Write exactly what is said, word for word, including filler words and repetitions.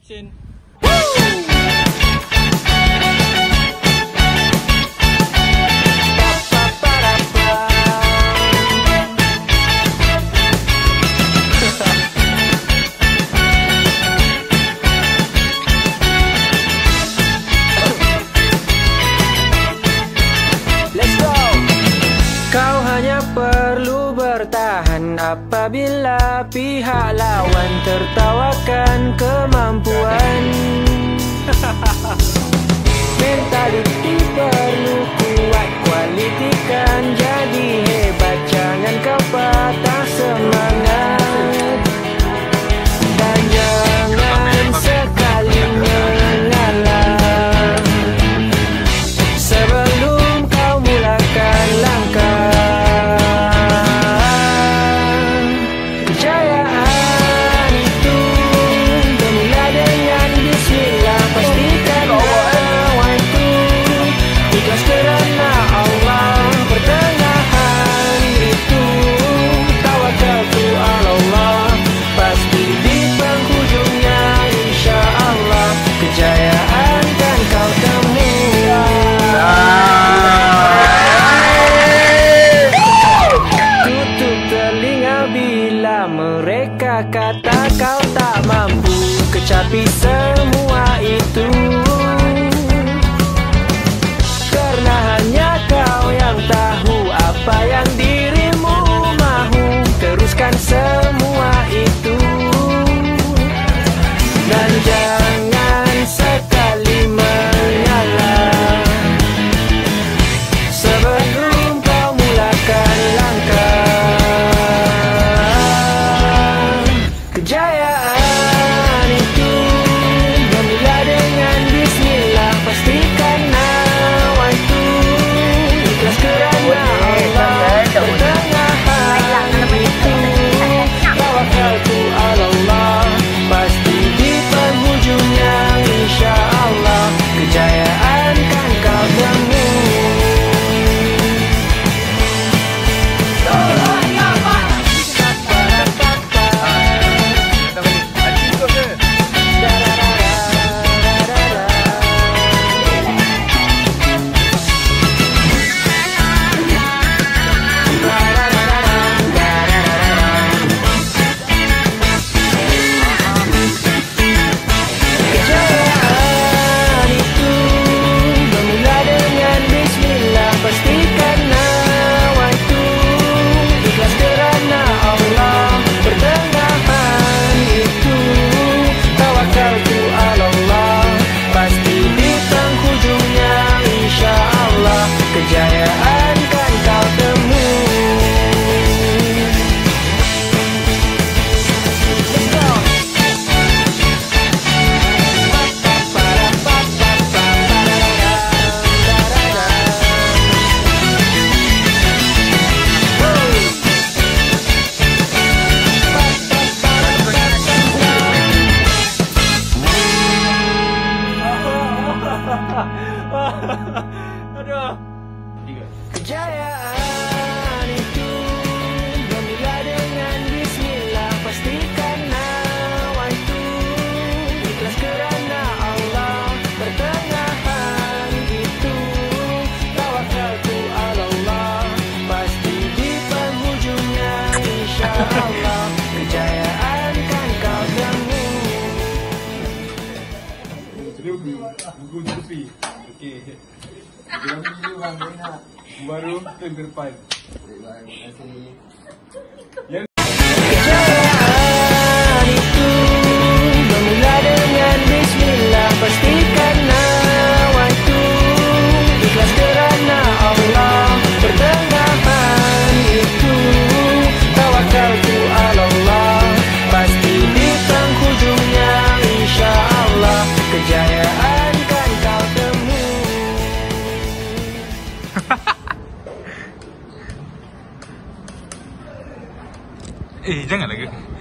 Action. Kau hanya perlu bertahan apabila pihak lawan tertawakan kemampuan. Mentaliti perlu kuat, kualiti kan jadi hebat. Jangan kau patah semangat dan jangan sekali mengalah sebelum kau mulakan langkah. Kejayaan itu bermula dengan bismillah. Pastikan awal itu ikhlas kerana Allah. Pertengahan itu tawakkaltu ala Allah. Pasti di penghujungnya insya Allah kejayaan kan kau temui. Tutup telinga bila mereka kata kau tak mampu kecapi semua itu, karena hanya kau yang tahu apa yang dirimu mahu. Teruskan semua itu dan jangan sekali mengalah sebelum kau mulakan langkah. Kejayaan itu bermula dengan bismillah. Pastikan awal itu ikhlas kerana Allah. Pertengahan itu tawakkaltu ala Allah. Pasti di penghujungnya insya Allah kejayaan kan kau temui. Kejayaan itu bermula dengan bismillah. Pastikan awal itu ikhlas kerana Allah. Pertengahan itu tawakkaltu ala Allah. Pasti di penghujungnya insya Allah kejayaan kan kau temui. Let's go. Aduh. Kejayaan itu bermula dengan bismillah. Pastikan awal itu ikhlas kerana Allah. Pertengahan itu tawakkaltu ala Allah. Pasti di penghujungnya insya Allah kejayaan kan kau temui. Buku tepi. Okey. Dalam video bang saya nak baru turn ke depan. Baik bang, terima kasih. Ya. Kejayaan itu bermula dengan bismillah. Pastikan awal itu ikhlas kerana Allah. Pertengahan itu tawakkaltu ala Allah. Pasti di penghujungnya insya Allah kejayaan kan kau temui. Eh, jangan lagi.